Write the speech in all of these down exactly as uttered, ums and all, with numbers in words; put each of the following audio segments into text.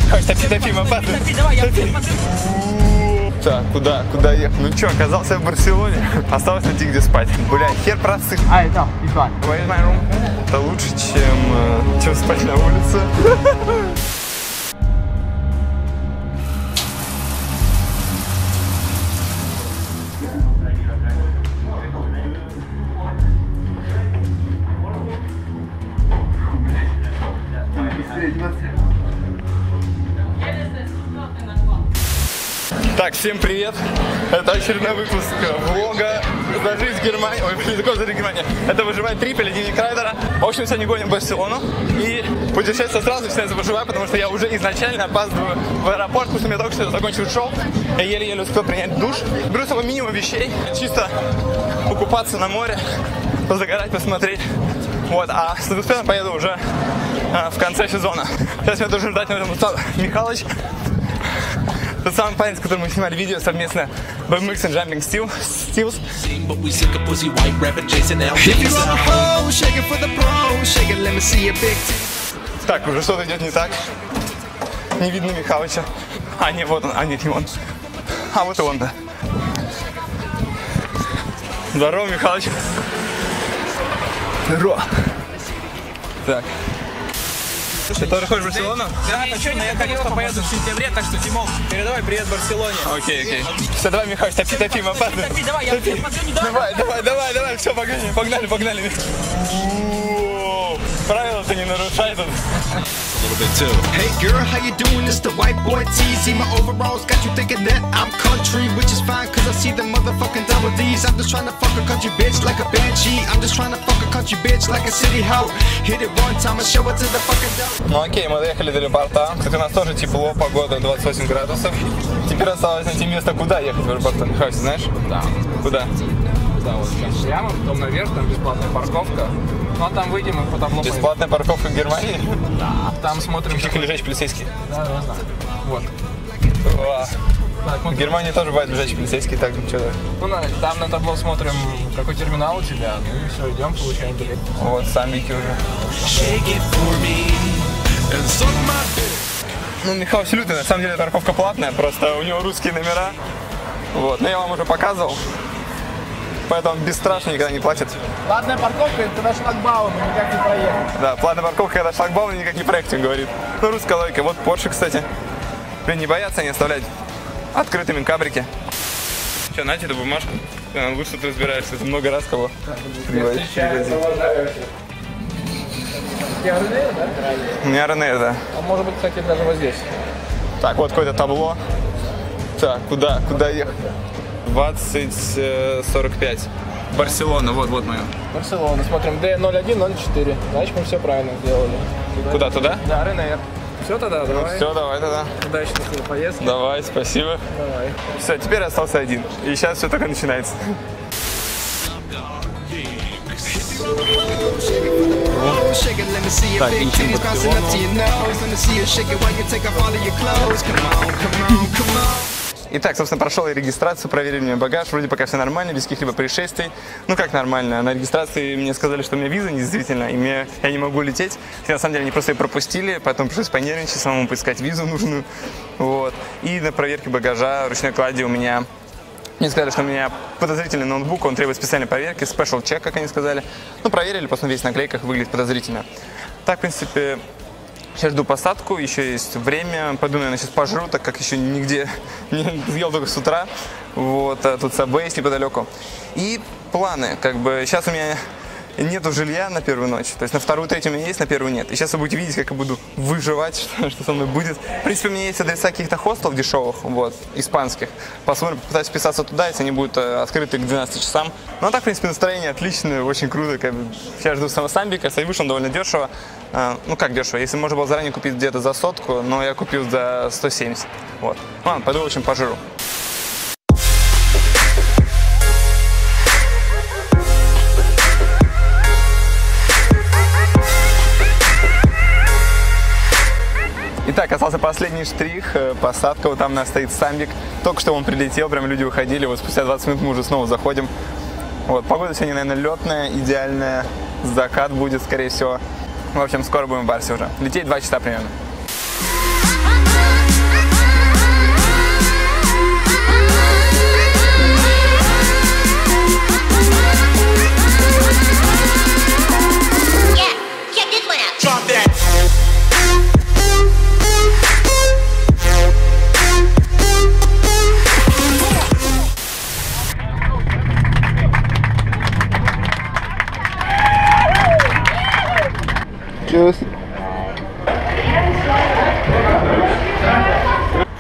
Топи, топи, мопаты. Топи, давай, я посмотрю. Так, куда, куда ехать? Ну что, оказался в Барселоне. Осталось найти, где спать. Бля, хер просып. А, это, Иван. Это лучше, чем, чем спать на улице. Так, всем привет! Это очередной выпуск влога «За жизнь в Германии». Ой, блин, такой «За жизнь в Германии». Это «Выживает Трипель», Дневник райдера. В общем, сегодня гоним в Барселону. И путешествие сразу начинается «Выживаю», потому что я уже изначально опаздываю в аэропорт, потому что я только что закончил шоу. Я еле-еле успел принять душ. Беру с собой минимум вещей. Чисто покупаться на море, позагорать, посмотреть. Вот, а с велосипедом поеду уже а, в конце сезона. Сейчас меня должен ждать, наверное, Михалыч. Тот самый парень, с которым мы снимали видео совместно би эм икс и Jumping Steels. Так, уже что-то идет не так. Не видно Михалыча. А, нет, вот он. А, нет, не он. А, вот и он, да. Здорово, Михалыч. Здорово. Так. Ты тоже хочешь в Барселону? Да, ничего не хотел, поеду в сентябре, так что, Тимон, передавай привет Барселоне. Окей, окей. Все, давай, Михалыч, топи, топи, мопаты. Топи, давай, я посмотрю, не Давай, давай, давай, давай, все, погнали, погнали, погнали. Правила-то не нарушай тут. Hey girl, how you doing? It's the white boy T Z. My overalls got you thinking that I'm country, which is fine, cause I see the motherfucking double D's. I'm just trying to fuck a country bitch like a banshee. I'm just trying to fuck a country bitch like a city hoe. Hit it one time and show it to the fucking dope. Ну окей, мы доехали до аэропорта. Кстати, у нас тоже тепло, погода двадцать восемь градусов. Теперь осталось найти место, куда ехать в аэропорт. Михаил, знаешь? Да. Куда? Да, вот сейчас прямо, потом наверх, там бесплатная парковка. Ну а там выйдем и потом лопаем. Бесплатная парковка в Германии? Да. Там смотрим... Тихо лежачий полицейский. Да, да, да. Вот. Так, в Германии тоже бывает лежачий полицейский, так, ну что-то. Ну, на, там на табло смотрим, какой терминал у тебя, ну и все, идем, получаем билет. Вот, самбики уже. Ну, Михаил Лютый, на самом деле парковка платная, просто у него русские номера. Вот, но я вам уже показывал. Поэтому бесстрашно никогда не платит. Платная парковка, это на шлагбаум, никак не проехать. Да, платная парковка, когда шлагбаум, никак не проехать, он говорит. Ну, русская логика. Вот Porsche, кстати. Блин, не боятся они оставлять открытыми кабрики. Что, на эту бумажку? Лучше тут разбираешься, это много раз кого приводить. Я Ренейр, да? У меня Ренейр, да. А может быть, кстати, даже вот здесь. Так, вот какое-то табло. Так, куда, куда ехать? двадцать сорок пять. Барселона, вот, вот мое. Барселона, смотрим, Д ноль один ноль четыре. Значит, мы все правильно сделали. Куда, туда? Да, Ренейр. Все тогда, давай. Все, давай тогда. Удачной поездки. Давай, спасибо. Давай. Все, теперь остался один. И сейчас все только начинается. Так, ищем Барселону. Итак, собственно, прошел я регистрацию, проверили мне багаж, вроде пока все нормально, без каких-либо происшествий. Ну как нормально, на регистрации мне сказали, что у меня виза недействительна, и мне, я не могу лететь. И на самом деле они просто ее пропустили, поэтому пришлось понервничать, самому поискать визу нужную. Вот. И на проверке багажа ручной клади у меня... Мне сказали, что у меня подозрительный ноутбук, он требует специальной проверки, special check, как они сказали. Ну, проверили, посмотрели, весь на наклейках выглядит подозрительно. Так, в принципе... Сейчас жду посадку, еще есть время. Пойду, наверное, сейчас пожру, так как еще нигде не съел только с утра. Вот, а тут Subway есть неподалеку. И планы, как бы, сейчас у меня нету жилья на первую ночь. То есть на вторую, третью у меня есть, на первую нет. И сейчас вы будете видеть, как я буду выживать, что, что со мной будет. В принципе, у меня есть адреса каких-то хостелов дешевых, вот, испанских. Посмотрим, попытаюсь вписаться туда, если они будут открыты к двенадцати часам. Ну а так, в принципе, настроение отличное, очень круто. Как бы. Сейчас жду самого самбика, вышел он довольно дешево. А, ну как дешево, если можно было заранее купить где-то за сотку, но я купил за сто семьдесят. Вот. Ладно, пойду, в общем, пожру. Итак, остался последний штрих, посадка, вот там у нас стоит самбик. Только что он прилетел, прям люди уходили, вот спустя двадцать минут мы уже снова заходим. Вот, погода сегодня, наверное, летная, идеальная, закат будет, скорее всего. В общем, скоро будем в Барсе уже. Лететь два часа примерно.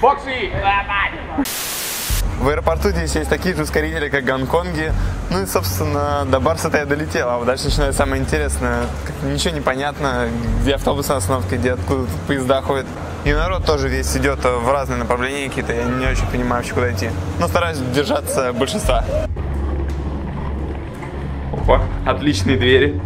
Бокси! В аэропорту здесь есть такие же ускорители, как в Гонконге. Ну и, собственно, до Барса-то я долетел. А вот дальше начинается самое интересное. Ничего не понятно, где автобусная остановка, где откуда тут поезда ходят. И народ тоже весь идет в разные направления какие-то. Я не очень понимаю вообще, куда идти. Но стараюсь держаться большинства. Опа, отличные двери.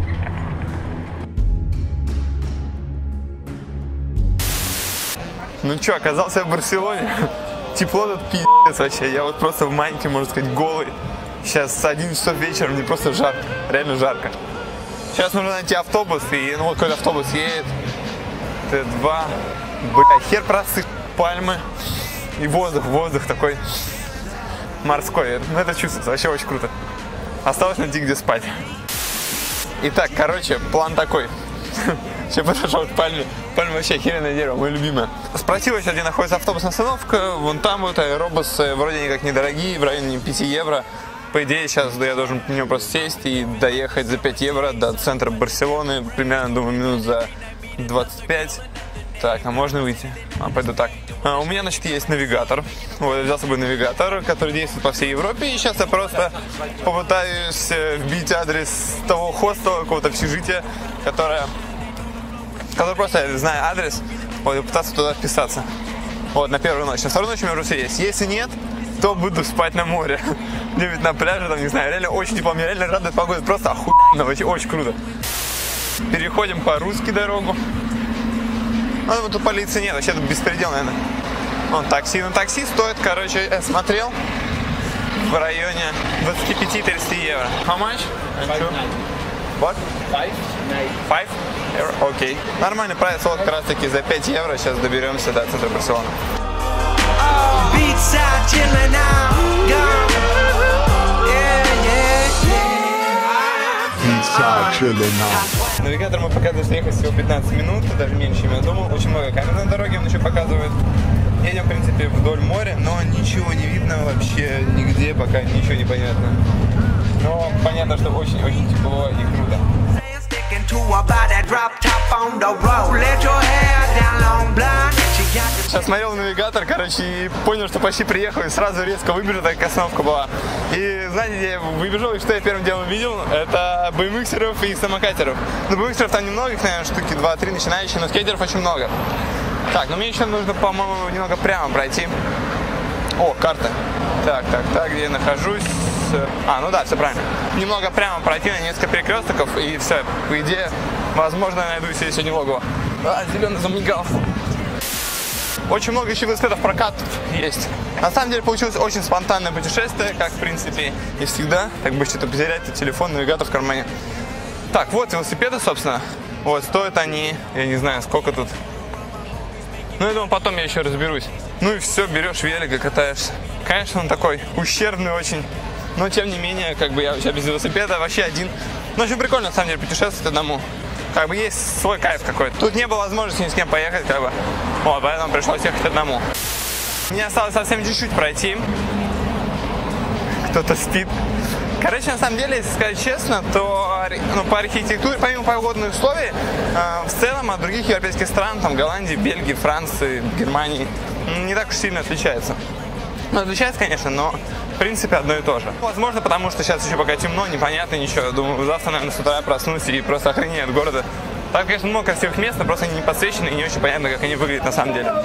Ну что, оказался я в Барселоне. Тепло тут пиздец вообще. Я вот просто в майке, можно сказать, голый. Сейчас одиннадцать часов вечера, мне просто жарко. Реально жарко. Сейчас нужно найти автобус. И ну вот какой-то автобус едет. Т два. Бля, хер просыпь. Пальмы. И воздух, воздух такой морской. Ну это чувствуется, вообще очень круто. Осталось найти, где спать. Итак, короче, план такой. Сейчас подошел к пальме. Пальма вообще охеренное дерево, мое любимое. Спросил, если где находится автобусная остановка. Вон там вот аэробусы вроде никак недорогие, в районе пяти евро. По идее, сейчас да, я должен в него просто сесть и доехать за пять евро до центра Барселоны. Примерно, думаю, минут за двадцать пять. Так, а можно выйти? А, пойду так. А, у меня, значит, есть навигатор. Вот, я взял с собой навигатор, который действует по всей Европе. И сейчас я просто попытаюсь вбить адрес того хостела, какого-то общежития, которое... который просто, знаю адрес, вот, и пытаться туда вписаться. Вот, на первую ночь. На вторую ночь у меня уже все есть. Если нет, то буду спать на море. Где-нибудь на пляже, там, не знаю, реально очень тепло. Мне реально радует погода, просто охуенно, вообще очень круто. Переходим по русской дорогу. Ну, вот тут полиции нет, вообще тут беспредел, наверное. Вон такси. На такси стоит, короче, я смотрел, в районе двадцать пять - тридцать евро. How much? What? Five. Five? Окей. Okay. Нормальный прайс, вот как раз таки за пять евро сейчас доберемся до центра Барселоны. Навигатор мы показывает, что ехать всего пятнадцать минут, даже меньше, чем я думал. Очень много камер на дороге он еще показывает. Едем, в принципе, вдоль моря, но ничего не видно вообще нигде, пока ничего не понятно. Но понятно, что очень-очень тепло и круто. Сейчас смотрел навигатор, короче, и понял, что почти приехал, и сразу резко выбежал, так как остановка была. И знаете, где я выбежал, и что я первым делом увидел? Это бэ эм иксеров и самокатеров. Ну, бэ эм иксеров там немного, их, наверное, штуки два-три начинающие, но скейтеров очень много. Так, ну мне еще нужно, по-моему, немного прямо пройти. О, карта. Так, так, так, где я нахожусь? А, ну да, все правильно. Немного прямо пройти на несколько перекрестков, и все, по идее, возможно, я найду себе сегодня логово. А, зеленый замигал. Очень много еще велосипедов прокат есть. На самом деле получилось очень спонтанное путешествие, как, в принципе, и всегда. Так бы что-то потерять, телефон, навигатор в кармане. Так, вот велосипеды, собственно. Вот, стоят они, я не знаю, сколько тут. Ну, я думаю, потом я еще разберусь. Ну и все, берешь велик и катаешься. Конечно, он такой ущербный очень. Но, тем не менее, как бы я сейчас без велосипеда, вообще один. Ну, очень прикольно, на самом деле, путешествовать одному. Как бы есть свой кайф какой-то. Тут не было возможности ни с кем поехать, как бы. Вот, поэтому пришлось ехать одному. Мне осталось совсем чуть-чуть пройти. Кто-то спит. Короче, на самом деле, если сказать честно, то ну, по архитектуре, помимо погодных условий, э, в целом от других европейских стран, там Голландии, Бельгии, Франции, Германии, не так уж сильно отличается. Ну, отличается, конечно, но в принципе одно и то же. Возможно, потому что сейчас еще пока темно, непонятно ничего. Думаю, завтра, наверное, с утра проснусь и просто охренею от города. Там, конечно, много красивых мест, но просто они не подсвечены и не очень понятно, как они выглядят на самом деле.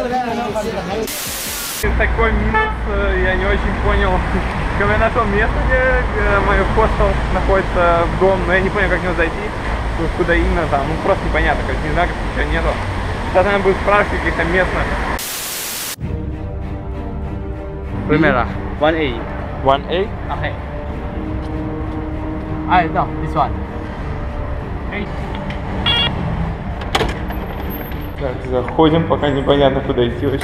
Такой минус, я не очень понял. Я нашел место, где мой хостел находится в дом, но я не понял, как в него зайти, куда именно там, ну просто непонятно, как не знаю, как ничего нету. Сейчас надо будет спрашивать каких-то местных. Primera. One A. One A? Okay. Ah, no, this one. Так, заходим, пока непонятно, куда идти вообще.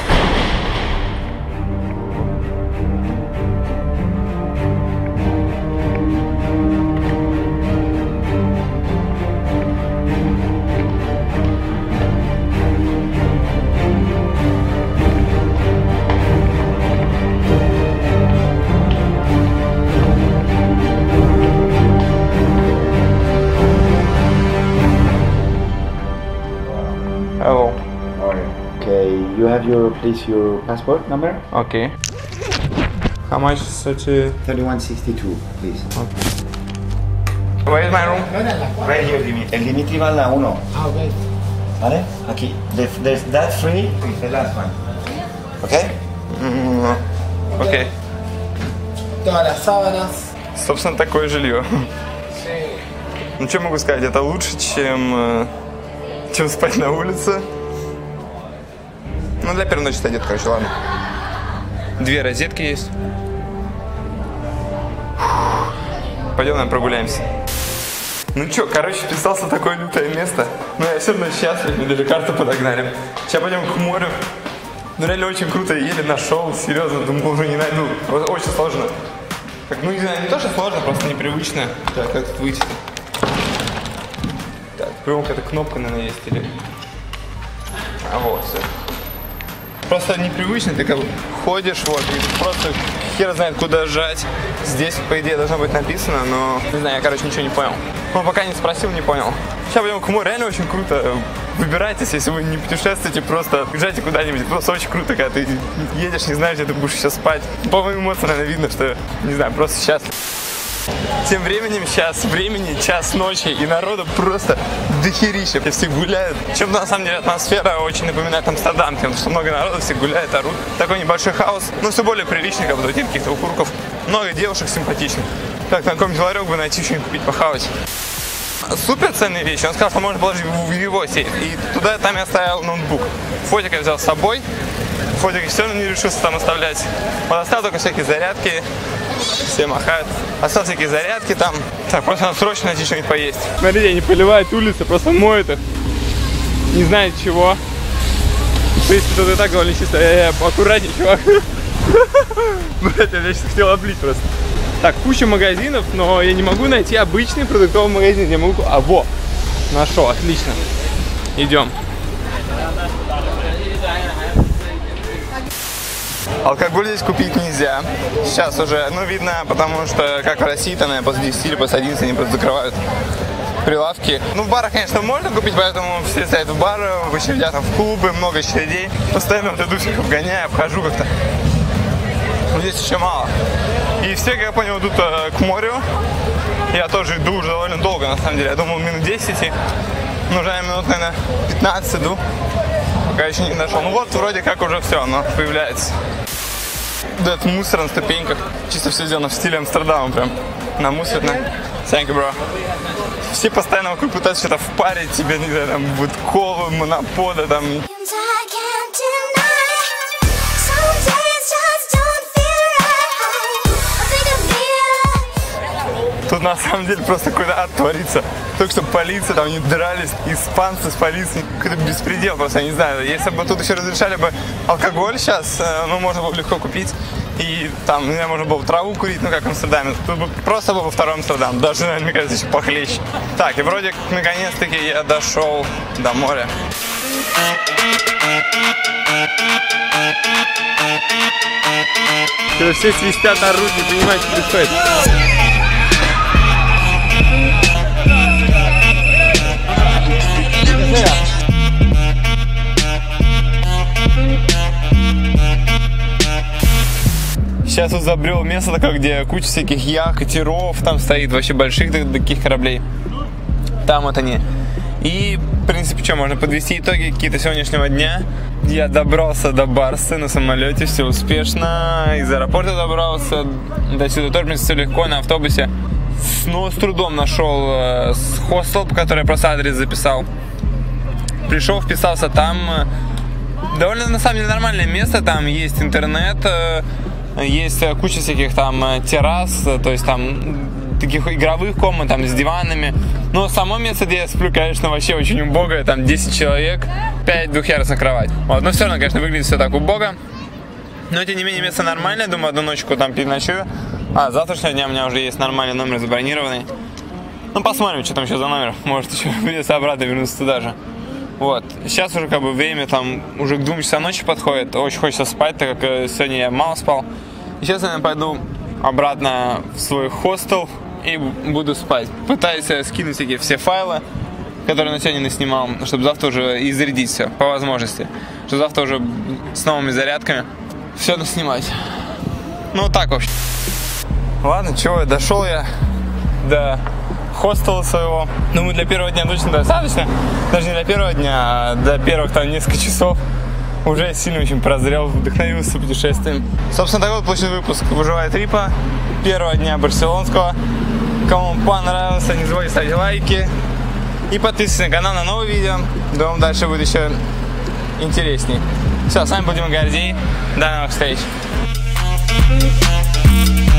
Hello. Okay, you have your, please, your passport number? Okay. How much such a... thirty-one sixty-two, please. Where is my room? Right here, Dimitri. El Dimitri va en la uno. Ah, ok. ¿Vale? Aquí. The, there's that free is the last one. Okay? Mm, окей. Todas las sábanas. Собственно, такое жилье. Ну, что могу сказать, это лучше, чем, чем спать на улице. Ну, для первой ночи сойдет, короче, ладно. Две розетки есть. Пойдем, наверное, прогуляемся. Ну что, короче, вписался в такое лютое место. Но я все равно счастлив, мне даже карту подогнали. Сейчас пойдем к морю. Ну, реально очень круто, еле нашел, серьезно, думал, уже не найду. Очень сложно. Как, ну, не знаю, не то, что сложно, просто непривычно. Так, как тут выйти? Так, прям какая-то кнопка, наверное, есть, или... А, вот, все. Просто непривычно, ты как бы ходишь, вот, и просто хер знает, куда жать. Здесь, по идее, должно быть написано, но, не знаю, я, короче, ничего не понял. Ну, пока не спросил, не понял. Сейчас пойдем к морю, реально очень круто. Выбирайтесь, если вы не путешествуете, просто езжайте куда-нибудь. Просто очень круто, когда ты едешь, не знаешь, где ты будешь сейчас спать. По моим эмоциям, наверное, видно, что, не знаю, просто счастлив. Тем временем сейчас времени, час ночи, и народу просто дохерища. Все гуляют. Чем-то, на самом деле, атмосфера очень напоминает Амстердам, потому что много народу, все гуляют, орут. Такой небольшой хаос, но все более приличный, как бы, каких-то укурков. Много девушек симпатичных. Так, на каком-нибудь ларек бы найти что-нибудь купить, похавать. Супер ценные вещи. Он сказал, что можно положить в его сейф. И туда там я оставил ноутбук. Фотик я взял с собой. Фотик я все равно не решился там оставлять. Вот оставил только всякие зарядки. Все махают. Оставил всякие зарядки там. Так, просто надо срочно найти что-нибудь поесть. Смотрите, они поливают улицы, просто моют их. Не знаю чего. В принципе, тут и так довольно чисто. Э, -э аккуратней, чувак. Блять, я сейчас хотел облить просто. Так, куча магазинов, но я не могу найти обычный продуктовый магазин. Я могу... А, во! Нашел, отлично. Идем. Алкоголь здесь купить нельзя. Сейчас уже, ну, видно, потому что, как в России, там, наверное, после десяти или после одиннадцати они просто закрывают прилавки. Ну, в барах, конечно, можно купить, поэтому все стоят в бары, в очередях, там, в клубы, много очередей. Постоянно вот иду, всех обгоняю, обхожу как-то. Но здесь еще мало. И все, как я понял, идут э, к морю. Я тоже иду уже довольно долго, на самом деле. Я думал, минут десять. И, ну, уже минут, наверное, пятнадцать иду. Пока еще не нашел. Ну вот, вроде как уже все, оно появляется. Да, это мусор на ступеньках. Чисто все сделано в стиле Амстердама прям. На мусорно. Thank you, bro. Все постоянно вокруг пытаются что-то впарить тебе, не знаю, там, вот колы, монопода, там. Тут на самом деле просто какой-то ад творится. Только что полиция, там они дрались, испанцы с полицией. Какой-то беспредел просто, я не знаю. Если бы тут еще разрешали бы алкоголь сейчас, ну, можно было легко купить. И там, не знаю, можно было траву курить, ну, как в Амстердаме. Тут бы просто был бы второй Амстердам. Даже, наверное, мне кажется, еще похлеще. Так, и вроде, наконец-таки, я дошел до моря. Когда все свистят, орут, не понимают, что происходит. Сейчас вот забрел место такое, где куча всяких яхт, катеров, там стоит вообще больших таких кораблей. Там вот они. И, в принципе, что, можно подвести итоги какие-то сегодняшнего дня. Я добрался до Барсы на самолете, все успешно. Из аэропорта добрался. До сюда тоже, в принципе, все легко, на автобусе. Но с трудом нашел э, хостел, по которому я просто адрес записал. Пришел, вписался там. Довольно, на самом деле, нормальное место. Там есть интернет, э, есть куча всяких там террас, то есть там таких игровых комнат, там с диванами. Но само место, где я сплю, конечно, вообще очень убогое. Там десять человек, пять двухъярусных кровать. Вот, но все равно, конечно, выглядит все так убого. Но, тем не менее, место нормальное. Думаю, одну ночку там переночую. А, завтрашнего дня у меня уже есть нормальный номер забронированный. Ну, посмотрим, что там еще за номер. Может, еще придется обратно вернуться туда же. Вот. Сейчас уже как бы время там уже к двум часам ночи подходит. Очень хочется спать, так как сегодня я мало спал. И сейчас я пойду обратно в свой хостел и буду спать. Пытаюсь скинуть всякие все файлы. который на сегодня наснимал, чтобы завтра уже и зарядить все, по возможности. Чтобы завтра уже с новыми зарядками все наснимать. Ну, вот так вообще. Ладно, чего, дошел я до хостела своего. Думаю, для первого дня точно достаточно. Даже не для первого дня, а до первых там несколько часов. Уже сильно очень прозрел, вдохновился путешествием. Собственно, такой вот получился выпуск «Выживая трипа» первого дня барселонского. Кому он понравился, не забывайте ставить лайки. И подписывайтесь на канал на новые видео. Думаю, дальше будет еще интересней. Все, с вами был Дима Гордей. До новых встреч.